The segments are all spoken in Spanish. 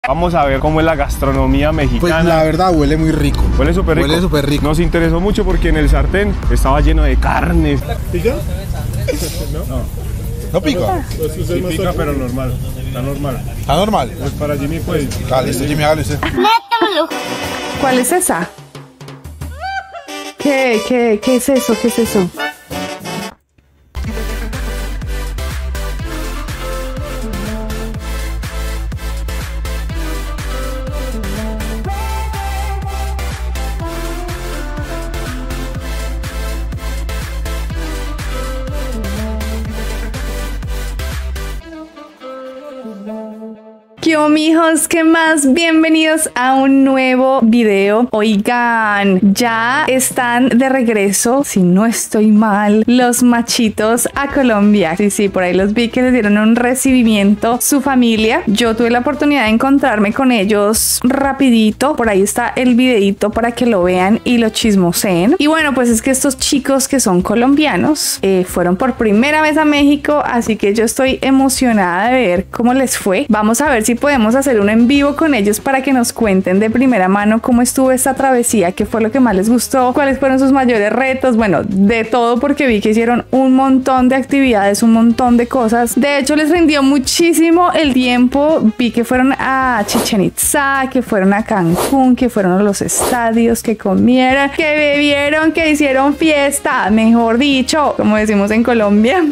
Vamos a ver cómo es la gastronomía mexicana. Pues la verdad huele muy rico. Huele súper rico. Huele súper rico. Nos interesó mucho porque en el sartén estaba lleno de carnes. ¿Pica? No. ¿No pica? Sí pica, pero normal. Está normal. ¿Está normal? Pues para Jimmy pues. Dale, listo, Jimmy, hágale usted. ¿Cuál es esa? ¿Qué es eso? ¿Qué es eso? ¿Qué onda, mijos? ¿Qué más? Bienvenidos a un nuevo video. Oigan, ya están de regreso, si no estoy mal, los machitos a Colombia. Sí, por ahí los vi que les dieron un recibimiento su familia. Yo tuve la oportunidad de encontrarme con ellos rapidito. Por ahí está el videito para que lo vean y lo chismoseen. Y bueno, pues es que estos chicos que son colombianos fueron por primera vez a México, así que yo estoy emocionada de ver cómo les fue. Vamos a ver si podemos hacer un en vivo con ellos para que nos cuenten de primera mano cómo estuvo esta travesía, qué fue lo que más les gustó, cuáles fueron sus mayores retos, bueno, de todo, porque vi que hicieron un montón de actividades, un montón de cosas. De hecho, les rindió muchísimo el tiempo. Vi que fueron a Chichén Itzá, que fueron a Cancún, que fueron a los estadios, que comieron, que bebieron, que hicieron fiesta, mejor dicho, como decimos en Colombia.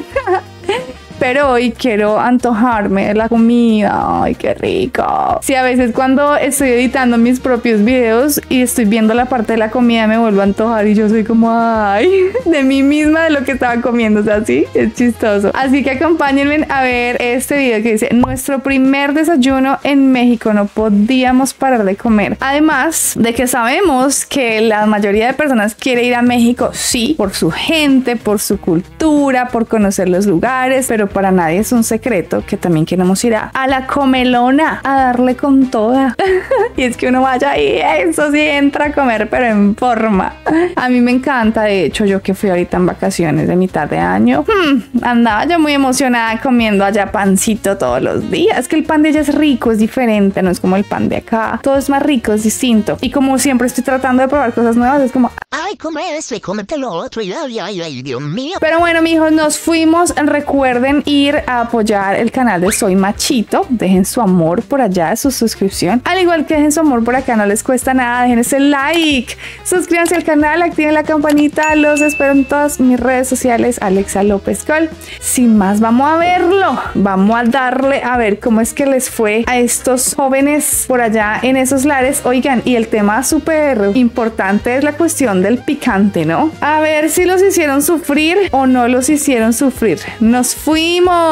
Pero hoy quiero antojarme de la comida. ¡Ay, qué rico! Sí, a veces cuando estoy editando mis propios videos y estoy viendo la parte de la comida me vuelvo a antojar y yo soy como ¡ay! De mí misma, de lo que estaba comiendo. O sea, sí, es chistoso. Así que acompáñenme a ver este video que dice: nuestro primer desayuno en México, no podíamos parar de comer. Además de que sabemos que la mayoría de personas quiere ir a México, sí, por su gente, por su cultura, por conocer los lugares, pero para nadie es un secreto que también queremos ir a la comelona, a darle con toda. Y es que uno vaya y eso sí entra a comer, pero en forma. A mí me encanta. De hecho, yo que fui ahorita en vacaciones de mitad de año, andaba yo muy emocionada comiendo allá pancito todos los días. Que el pan de allá es rico, es diferente, no es como el pan de acá. Todo es más rico, es distinto. Y como siempre estoy tratando de probar cosas nuevas, es como ay, come eso y cómete lo otro. Y ay, Dios mío. Pero bueno, mijos, nos fuimos. Recuerden ir a apoyar el canal de Soy Machito. Dejen su amor por allá, su suscripción, al igual que dejen su amor por acá, no les cuesta nada. Dejen ese like, suscríbanse al canal, activen la campanita. Los espero en todas mis redes sociales, Alexa López Col. Sin más, vamos a verlo, vamos a darle a ver cómo es que les fue a estos jóvenes por allá en esos lares. Oigan, y el tema súper importante es la cuestión del picante, ¿no? A ver si los hicieron sufrir o no los hicieron sufrir. Nos fuimos.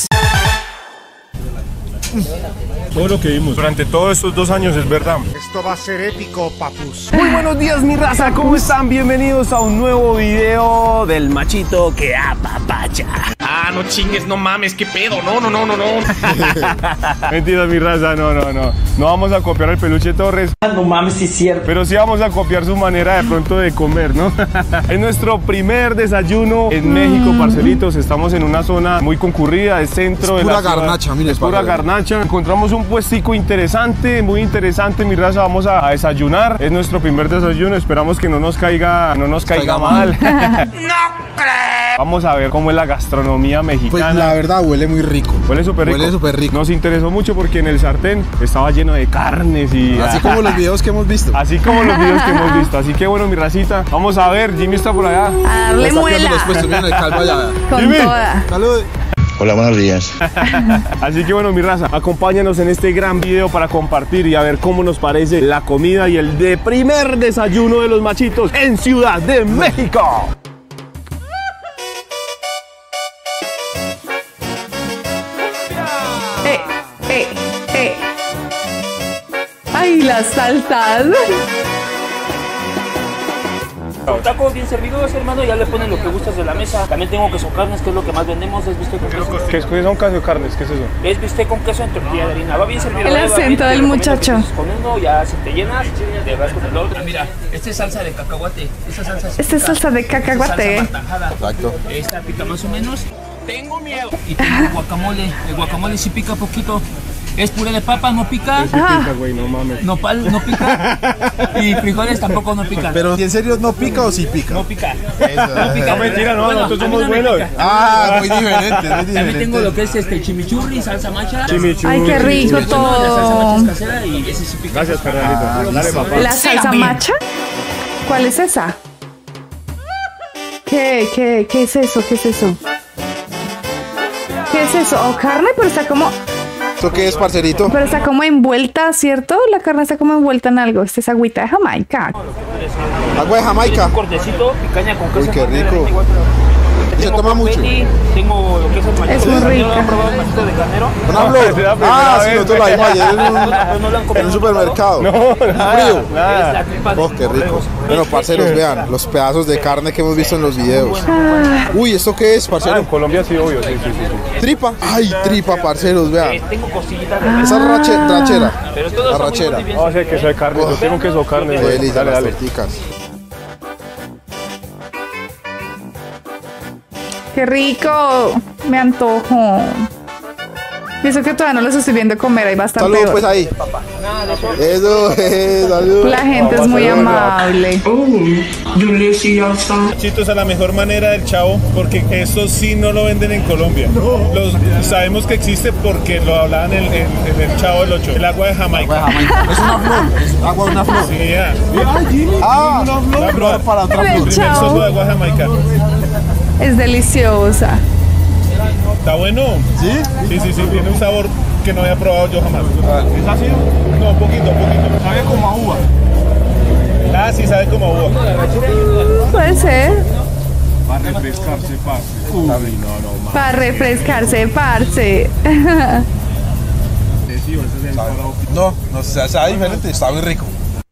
Todo lo que vimos durante todos estos 2 años es verdad. Esto va a ser épico, papus. Muy buenos días, mi raza, ¿cómo están? Bienvenidos a un nuevo video del machito que apapacha. Ah, no chingues, no mames, qué pedo, no. Mentira, mi raza, no. No vamos a copiar al Peluche Torres. No mames, sí es cierto. Pero sí vamos a copiar su manera de pronto de comer, ¿no? Es nuestro primer desayuno en México, parcelitos. Estamos en una zona muy concurrida, es centro de la ciudad. Garnacha, mire, es pura garnacha. Encontramos un puestico interesante, muy interesante, mi raza. Vamos a desayunar. Es nuestro primer desayuno. Esperamos que no nos caiga mal. ¡No creo! Vamos a ver cómo es la gastronomía mexicana. Pues la verdad huele muy rico. Huele súper rico. Huele súper rico. Nos interesó mucho porque en el sartén estaba lleno de carnes y... Así como los videos que hemos visto. Así como los videos que hemos visto. Así que bueno, mi racita, vamos a ver. Jimmy está por allá. A darle muela. Con Jimmy. toda. Salud. Hola, buenos días. Así que bueno, mi raza, acompáñanos en este gran video para compartir y a ver cómo nos parece la comida y el primer desayuno de los machitos en Ciudad de México. Ay, las salsas. Tacos bien servidos, hermano, ya le ponen lo que gustas de la mesa. También tengo queso carnes, que es lo que más vendemos, es bistec con queso. ¿Qué son queso carnes? ¿Qué es eso? Es bistec con queso en tortilla de harina. Va bien servido. El acento del muchacho. Con uno ya si te llenas, te vas con el otro. Mira, esta es salsa de cacahuate. Esta es salsa de cacahuate. Exacto. Esta pica más o menos. Tengo miedo. Y tengo guacamole. El guacamole sí pica poquito. Es puré de papa, no pica. Pica, güey, no mames. Nopal no pica. Y frijoles tampoco no pican. Pero ¿y en serio no pica o sí pica? No pica. Eso, No pica. No, mentira, no, Bueno, nosotros a mí somos no me buenos. pica. Ah, muy diferente, muy diferente. También tengo lo que es chimichurri, salsa macha. Chimichurri. Ay, qué rico Bueno, la salsa macha todo. es casera y ese sí pica. Gracias, Fernandito. Dale, papá. ¿La salsa macha? ¿Cuál es esa? ¿Qué es eso? ¿Qué es eso? ¿Qué es eso? ¿O carne? Pero está como... ¿Esto qué es, parcerito? Pero está como envuelta, ¿cierto? La carne está como envuelta en algo. Esta es agüita de Jamaica. Agua de Jamaica. Un cortecito, picaña con queso. Uy, qué panela, rico. igual. ¿Y se Tengo toma mucho? confeti, tengo lo que es el machito Es de muy carnero. rica. ¿Han probado el machito de carnero? ¿Una flor? Ah, sí, nosotros la vimos ayer ¿No lo han comido en un supermercado. No, frío. nada, Es nada. la tripa de Oh, qué rico. borregos. Bueno, parceros, vean los pedazos de carne que hemos visto en los videos. Uy, ¿esto qué es, Ah, en parcero? Colombia sí, obvio, sí, sí, sí. Tripa. Ay, tripa, parceros, vean. Tengo cosillitas de Esa es rachera. pero todos son muy Arrachera. bien. Vamos a hacer queso de carne. Yo tengo queso de carne, Qué güey. delicia Dale, las dale. torticas. ¡Qué rico! Me antojo. Y eso que todavía no los estoy viendo comer, hay bastante. Saludos pues ahí. Eso, saludos. La gente es muy amable. Machitos, a la mejor manera del chavo, porque esto sí no lo venden en Colombia. Sabemos que existe porque lo hablaban en el Chavo del 8, el agua de Jamaica. Es una flor, es agua de una flor. Sí, ya. Ah, La flor. para otra El flor. Primer Chavo. soso de agua de Jamaica. Es deliciosa. ¿Está bueno? ¿Sí? Sí, sí, sí, tiene un sabor que no había probado yo jamás. ¿Es ácido? No, un poquito, un poquito. Sabe como a uva. Ah, sí, sabe como a uva. Puede ser. Para refrescarse, parce. Para refrescarse, parce. No, no, sabe diferente, está muy rico.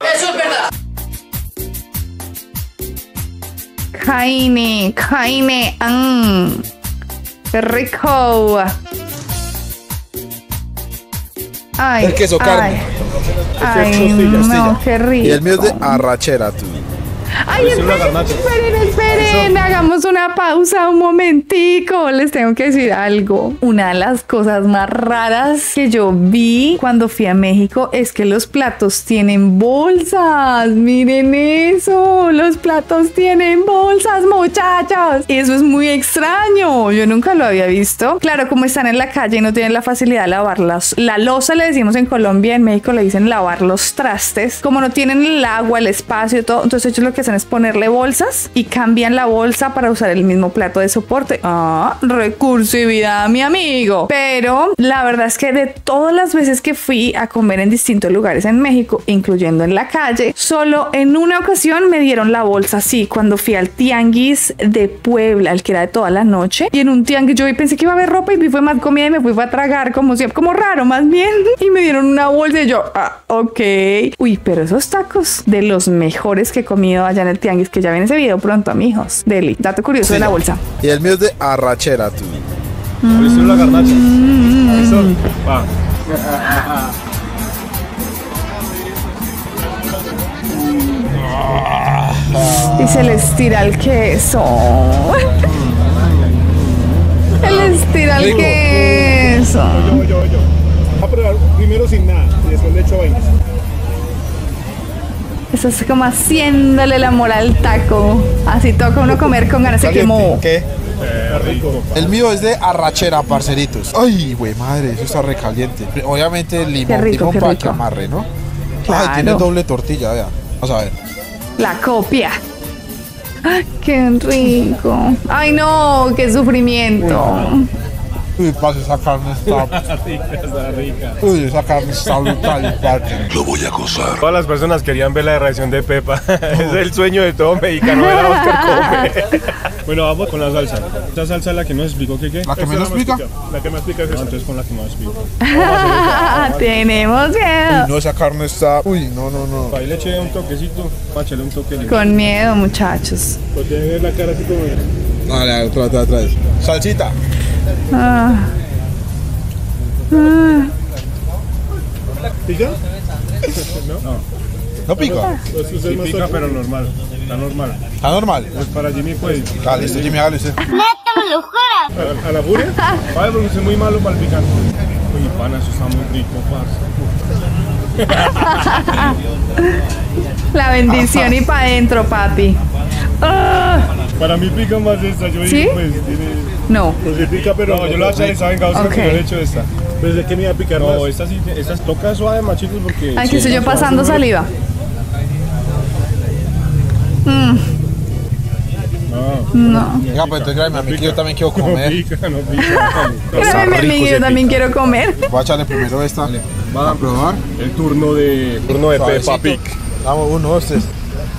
Jaime, qué rico. Ay, El queso carne. Ay, no, qué rico. Y el mío es de arrachera, tú. Ay, esperen, hagamos una pausa un momentico. Les tengo que decir algo. Una de las cosas más raras que yo vi cuando fui a México es que los platos tienen bolsas. Miren eso, los platos tienen bolsas, muchachos. Y eso es muy extraño. Yo nunca lo había visto. Claro, como están en la calle y no tienen la facilidad de lavarlas. La loza le decimos en Colombia, en México le dicen lavar los trastes. Como no tienen el agua, el espacio y todo, entonces ellos lo que hacen es ponerle bolsas y cambian la bolsa para usar el mismo plato de soporte. Ah, recursividad, mi amigo. Pero la verdad es que de todas las veces que fui a comer en distintos lugares en México, incluyendo en la calle, solo en una ocasión me dieron la bolsa así, cuando fui al tianguis de Puebla, el que era de toda la noche. Y en un tianguis yo pensé que iba a haber ropa y vi fue más comida y me fui a tragar como siempre, como raro más bien. Y me dieron una bolsa y yo, ok. Uy, pero esos tacos de los mejores que he comido allá en el tianguis, que ya ven ese video pronto, amigos. Deli, dato curioso de la bolsa. Y el mío es de arrachera, tú. ¿Cuál es la garnacha? Eso. Va. Y se les tira el queso. Se les tira el queso. Yo. A probar primero sin nada y después le echo vainas. Eso es como haciéndole el amor al taco. Así toca uno comer con ganas. Se quemó. ¿Qué? Rico. El mío es de arrachera, parceritos. Ay, güey, madre, eso está recaliente. Obviamente el Qué rico, limón qué para rico. que amarre, ¿no? Claro. Ay, tiene doble tortilla, vea. Vamos a ver. La copia. ¡Ay, qué rico! ¡Ay, no! ¡Qué sufrimiento! Uy, parce, esa carne está... rica. Uy, esa carne está brutal, parce. Todas las personas querían ver la reacción de Pepa. Es el sueño de todo mexicano ver a Oscar come. Bueno, vamos con la salsa. Esta salsa es la que nos explicó que qué. ¿La que Esta me lo es explica? La que me explica es esta. Entonces con la que me explica. Tenemos miedo. No, esa carne está... Uy, no. Ahí le eché un toquecito. Páchale un toque. Con miedo, muchachos. Pues tiene que ver la cara así como... Dale, otra vez. Salsita. ¿Pica? No. ¿No pica? Sí pica, pero normal. Está normal. ¿Está normal? Pues para Jimmy, pues. Ah, listo, Jimmy, hágale usted. ¿A la furia? Vale, porque soy muy malo para el picante. Uy, pana, eso está muy rico, parce. La bendición y pa' adentro, papi. Para mí pica más esta, yo ¿Sí? digo, pues, tiene... No. Pues sí pica, pero no, yo le voy a echar esa venganza Ok. que yo le he hecho esta. Pensé que me iba a picar más. No, esta sí, esta toca suave, machitos, porque... Ay, que estoy yo pasando saliva. No. Venga, pues entonces grábeme a mí que yo también quiero No comer. pica, no pica. Créeme, rico amigo, ese yo también quiero comer. Voy a echarle primero esta. Van a probar. El turno de Suavecito. Peppa Pig. Vamos, 1, 2, 3.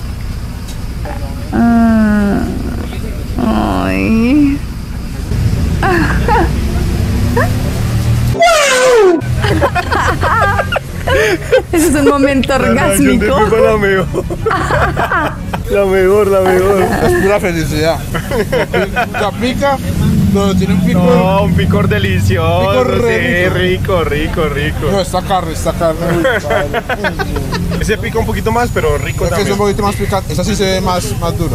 Ay. Ese es un momento orgásmico. La mejor. La mejor. Es pura felicidad. La pica, pero tiene un picor. No, un picor delicioso. Picor re sí, rico. No, esta carne. Uy, padre. Ese pica un poquito más, pero rico Es que es también. un poquito más picante. Esta sí se ve más dura.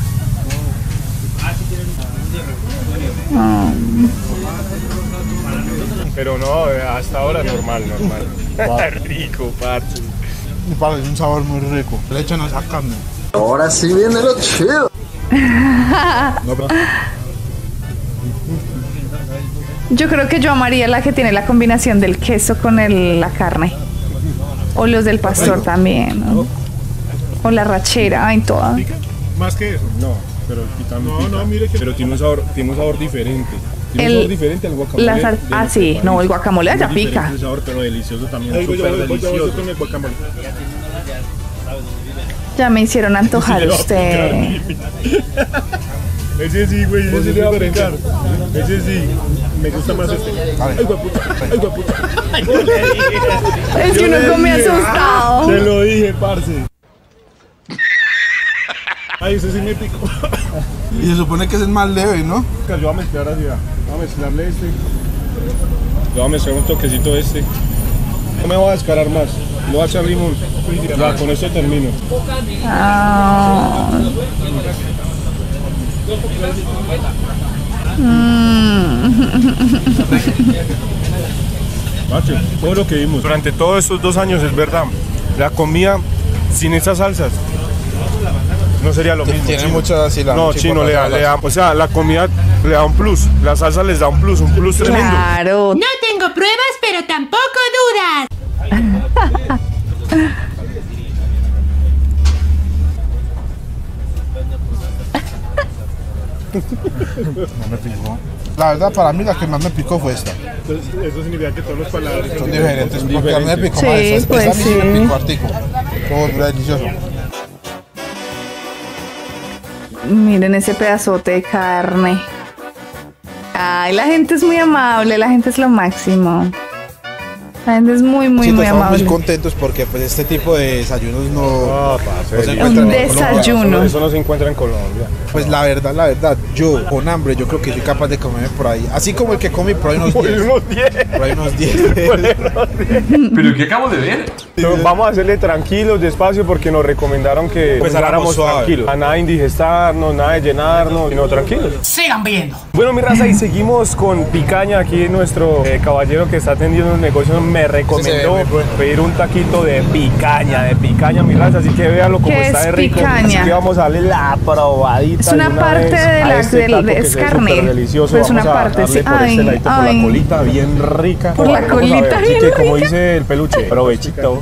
Pero no, hasta ahora normal. Rico, parce. Y para, es un sabor muy rico. Le echan esa carne. Ahora sí viene lo chido. No, pero... Yo creo que yo amaría la que tiene la combinación del queso con la carne. O los del pastor también, ¿no? O la rachera, ay, toda. ¿Más que eso? No, pero también no, mire que... Pero tiene un sabor diferente. Tiene un sabor diferente al guacamole. Sí, no, el guacamole ya pica. Un sabor, pero delicioso también, súper delicioso. Con el guacamole. Ya me hicieron antojar usted. Ese sí, güey, ese sí le va a picar. Ese sí, me gusta más este. Ay, guaputa, ay, guaputa. Es que uno come asustado. Te lo dije, parce. Ay, ese sí me picó. Y se supone que es el más leve, ¿no? Yo voy a mezclar así, voy a mezclarle este. Yo voy a mezclar un toquecito de este. No me voy a descarar más. Le voy a echar limón. Ya, con esto termino. Ah. Macho, todo lo que vimos durante todos estos 2 años es verdad. La comida sin esas salsas no sería lo mismo. Tiene chino. mucha sí, No, chino, le da, o sea, la comida le da un plus. La salsa les da un plus tremendo. Claro. No tengo pruebas, pero tampoco dudas. No me picó. La verdad, para mí la que más me picó fue esta. Entonces, eso significa que todos los paladares Son diferentes. Porque a mí me picó Sí, más esta. pues Esta a mí sí me sí. picó artico. Todo delicioso. Miren ese pedazote de carne. Ay, la gente es muy amable, la gente es lo máximo. La gente es muy, muy, Sí, muy estamos amable. muy contentos porque pues este tipo de desayunos no se encuentran Un en Colombia. desayuno. Eso no se encuentra en Colombia. Pues la verdad, yo con hambre yo creo que soy capaz de comerme por ahí. Así como el que come por ahí unos 10. Por ahí unos 10. ¿Pero qué acabo de ver? Pero vamos a hacerle tranquilos, despacio, porque nos recomendaron que Pues hagáramos suave. tranquilos. A nada de indigestarnos, nada de llenarnos, sino tranquilos. Sigan viendo. Bueno, mi raza, y seguimos con Picaña, aquí nuestro caballero que está atendiendo un negocio me recomendó Sí, se ve muy pedir un taquito de picaña, mi raza, así que véanlo como ¿Qué está es de rico. picaña? Así que vamos a darle la probadita. Es una de parte vez de a la- este del- taco que es se ve carne. súper delicioso. Pues Vamos una a parte, darle sí. por este Ay, ladito, por ay. la colita bien rica. Por la Vamos a ver, colita así bien que como rica. dice el peluche, provechito.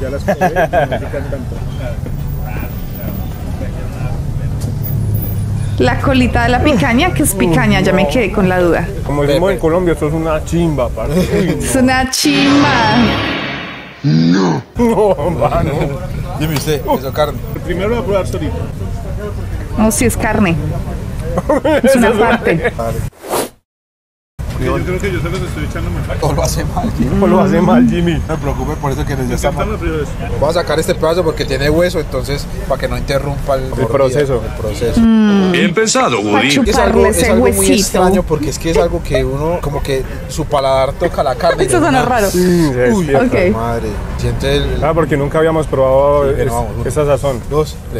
La colita de la picaña, que es picaña, ya me quedé con la duda. Como decimos en Colombia, esto es una chimba, parce. Uy, Es una chimba. no, mano. Dime usted, eso carne. Primero voy a probar solito. No, si es carne. Es una parte. yo creo que yo se los estoy echando mal. O lo hace mal, Jimmy. O lo hace mal, Jimmy. No me preocupe por eso que les ya está mal. Los frijoles. Voy a sacar este pedazo porque tiene hueso, entonces para que no interrumpa el proceso. El proceso. Bien pensado, Woody. Es algo muy huesito. extraño porque es que es algo que uno, como que su paladar toca la carne. Esto suena raro. Uy, Ok. madre. Siente el... Porque nunca habíamos probado vamos, esa sazón. 2, 3.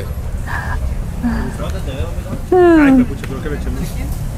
Ay, pucha, creo que le echamos.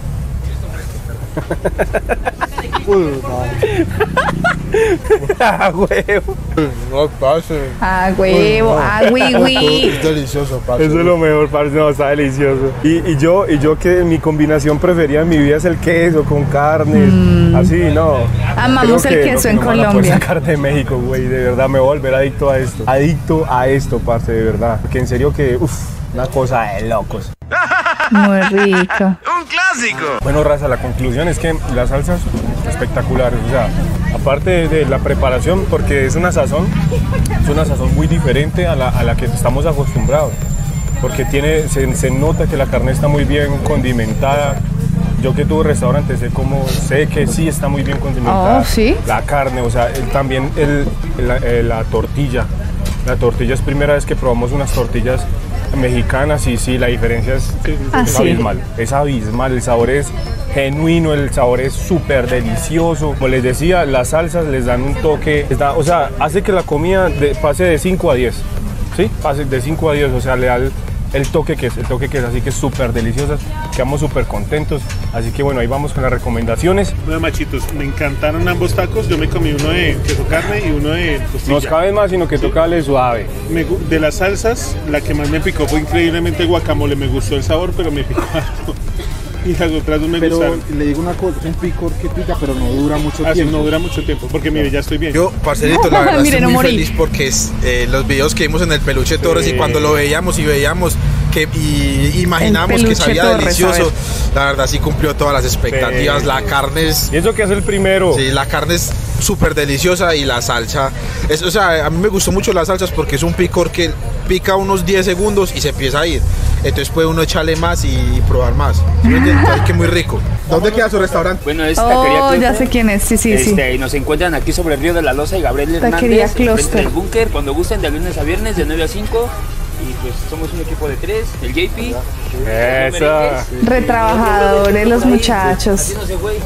¡Ah, huevo! No pase. Ah, huevo, ah, güey. Es delicioso, parce. Eso es lo mejor, parce. No, está delicioso. Y yo que mi combinación preferida en mi vida es el queso con carnes. Así, no. Amamos el queso en Colombia. No me van a poder sacar de México, güey. De verdad, me voy a volver adicto a esto. Adicto a esto, parce, de verdad. Porque en serio que, una cosa de locos. Muy rico. Un clásico. Bueno, raza, la conclusión es que las salsas espectaculares, o sea, aparte de la preparación, porque es una sazón muy diferente a la que estamos acostumbrados, porque se nota que la carne está muy bien condimentada. Yo que tuve restaurantes sé que sí está muy bien condimentada. Oh, ¿sí? La carne, o sea, también la tortilla. La tortilla es primera vez que probamos unas tortillas mexicanas y sí, la diferencia es abismal. Es abismal, el sabor es genuino, el sabor es súper delicioso. Como les decía, las salsas les dan un toque, o sea, hace que la comida pase de 5 a 10. ¿Sí? Pase de 5 a 10, o sea, le da el toque que es, así que es súper deliciosa, quedamos súper contentos, así que bueno, ahí vamos con las recomendaciones. Bueno, machitos, me encantaron ambos tacos, yo me comí uno de queso carne y uno de costilla. Nos cabe más, sino que toca darle suave. De las salsas, la que más me picó fue increíblemente el guacamole, me gustó el sabor, pero me picó algo. Y las otras dos me gustaron. Le digo una cosa, un picor que pica, pero no dura mucho tiempo. No dura mucho tiempo, porque mire, ya estoy bien. Yo, parcerito, la verdad Mire, estoy no muy morí. feliz porque los videos que vimos en el Peluche Torres y cuando lo veíamos y imaginamos que sabía Torres, delicioso, la verdad sí cumplió todas las expectativas. La carne es... ¿Y eso que es el primero? Sí, la carne es súper deliciosa y la salsa... o sea, a mí me gustó mucho las salsas porque es un picor que pica unos 10 segundos y se empieza a ir. Entonces puede uno echarle más y probar más. ¿Sí me entiendes? Ay, que muy rico. ¿Dónde queda su restaurante? Bueno, es Taquería Oh, Cluster. ya sé quién es, sí. Y nos encuentran aquí sobre el Río de la Loza y Gabriel Taquería Hernández, frente Cluster. del búnker, cuando gusten, de lunes a viernes, de 9 a 5. Y pues somos un equipo de 3, el JP. Esa. Retrabajadores los muchachos. Así no se fue.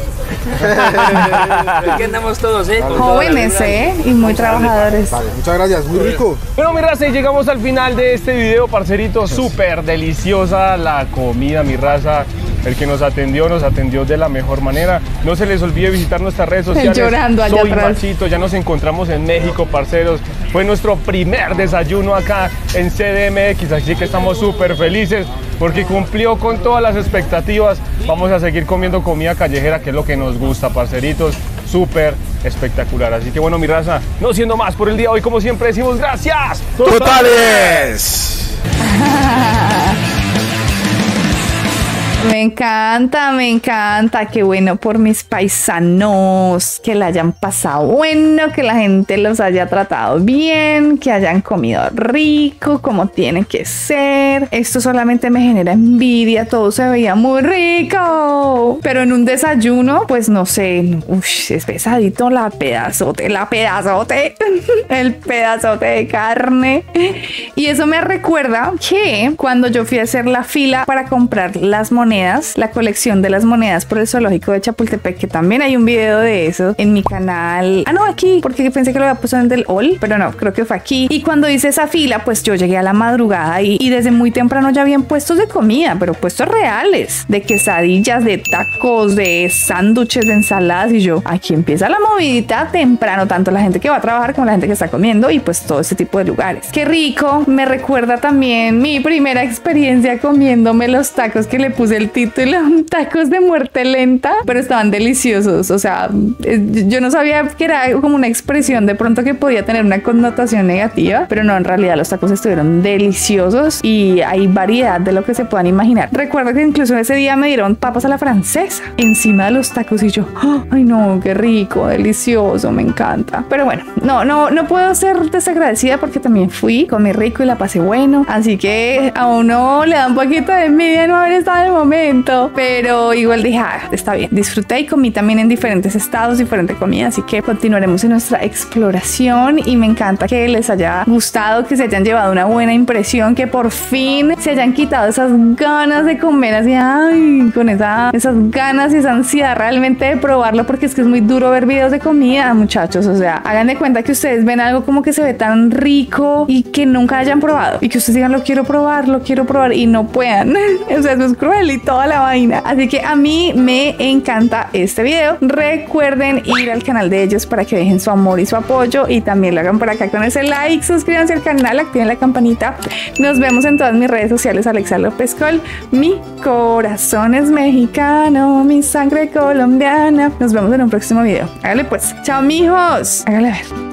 Aquí andamos todos, Con toda la Jóvenes, vibra. y muy trabajadores. Vale, muchas gracias, muy rico. Bueno, mi raza, y llegamos al final de este video, parcerito. Súper deliciosa la comida, mi raza. El que nos atendió de la mejor manera. No se les olvide visitar nuestras redes sociales. Llorando allá Soy atrás. Machito, ya nos encontramos en México, parceros. Fue nuestro primer desayuno acá en CDMX, así que estamos súper felices porque cumplió con todas las expectativas. Vamos a seguir comiendo comida callejera, que es lo que nos gusta, parceritos. Súper espectacular. Así que bueno, mi raza, no siendo más por el día de hoy, como siempre decimos gracias. ¡Totales! Me encanta, qué bueno por mis paisanos, que la hayan pasado bueno, que la gente los haya tratado bien, que hayan comido rico, como tiene que ser. Esto solamente me genera envidia, todo se veía muy rico, pero en un desayuno, pues no sé, es pesadito el pedazote, el pedazote de carne. Y eso me recuerda que cuando yo fui a hacer la fila para comprar las monedas, la colección de las monedas por el zoológico de Chapultepec, que también hay un video de eso en mi canal. No, aquí, porque pensé que lo había puesto en el del All, pero no, creo que fue aquí. Y cuando hice esa fila, pues yo llegué a la madrugada y desde muy temprano ya habían puestos de comida, pero puestos reales, de quesadillas, de tacos, de sándwiches, de ensaladas, y yo, aquí empieza la movidita temprano, tanto la gente que va a trabajar como la gente que está comiendo y pues todo ese tipo de lugares. Qué rico, me recuerda también mi primera experiencia comiéndome los tacos que le puse el título, tacos de muerte lenta, pero estaban deliciosos. O sea, yo no sabía que era como una expresión de pronto que podía tener una connotación negativa, pero no, en realidad los tacos estuvieron deliciosos y hay variedad de lo que se puedan imaginar. Recuerdo que incluso ese día me dieron papas a la francesa encima de los tacos y yo, ay no, qué rico, delicioso, me encanta. Pero bueno, no puedo ser desagradecida porque también fui, comí rico y la pasé bueno, así que a uno le da un poquito de envidia no haber estado en el momento momento, pero igual dije, está bien, disfruté y comí también en diferentes estados, diferente comida, así que continuaremos en nuestra exploración y me encanta que les haya gustado, que se hayan llevado una buena impresión, que por fin se hayan quitado esas ganas de comer así, con esas ganas y esa ansiedad realmente de probarlo, porque es que es muy duro ver videos de comida, muchachos. O sea, hagan de cuenta que ustedes ven algo como que se ve tan rico y que nunca hayan probado y que ustedes digan lo quiero probar y no puedan. O sea, eso es cruel y toda la vaina. Así que a mí me encanta este video. Recuerden ir al canal de ellos para que dejen su amor y su apoyo y también lo hagan por acá con ese like, suscríbanse al canal, activen la campanita. Nos vemos en todas mis redes sociales, Alexa López Col. Mi corazón es mexicano, mi sangre colombiana. Nos vemos en un próximo video. Hágale pues. Chao, mijos. Hágale a ver.